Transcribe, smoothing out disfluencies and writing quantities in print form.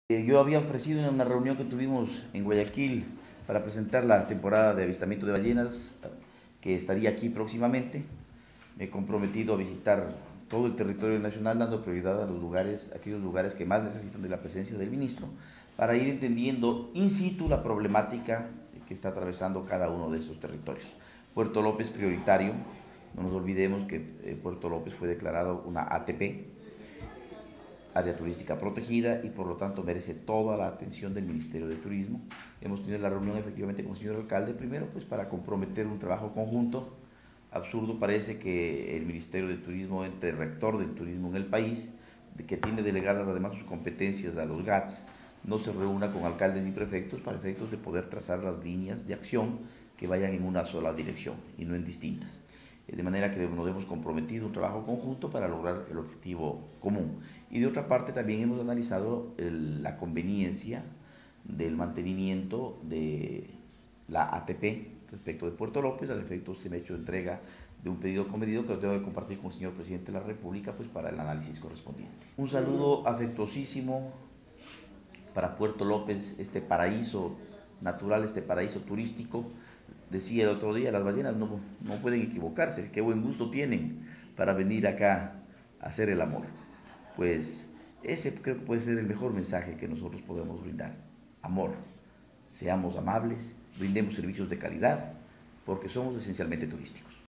Yo había ofrecido en una reunión que tuvimos en Guayaquil para presentar la temporada de avistamiento de ballenas, que estaría aquí próximamente. Me he comprometido a visitar todo el territorio nacional, dando prioridad a los lugares, aquellos lugares que más necesitan de la presencia del ministro, para ir entendiendo in situ la problemática que está atravesando cada uno de esos territorios. Puerto López prioritario, no nos olvidemos que Puerto López fue declarado una ATP, área turística protegida, y por lo tanto merece toda la atención del Ministerio de Turismo. Hemos tenido la reunión efectivamente con el señor alcalde, primero pues para comprometer un trabajo conjunto. Absurdo parece que el Ministerio de Turismo, entre el rector del turismo en el país, que tiene delegadas además sus competencias a los GATS, no se reúna con alcaldes y prefectos para efectos de poder trazar las líneas de acción que vayan en una sola dirección y no en distintas. De manera que nos hemos comprometido un trabajo conjunto para lograr el objetivo común. Y de otra parte también hemos analizado la conveniencia del mantenimiento de la ATP respecto de Puerto López. Al efecto se me ha hecho entrega de un pedido comedido que lo tengo que compartir con el señor presidente de la República pues para el análisis correspondiente. Un saludo afectuosísimo para Puerto López, este paraíso natural, este paraíso turístico. Decía el otro día, las ballenas no pueden equivocarse, qué buen gusto tienen para venir acá a hacer el amor. Pues ese creo que puede ser el mejor mensaje que nosotros podemos brindar. Amor, seamos amables, brindemos servicios de calidad, porque somos esencialmente turísticos.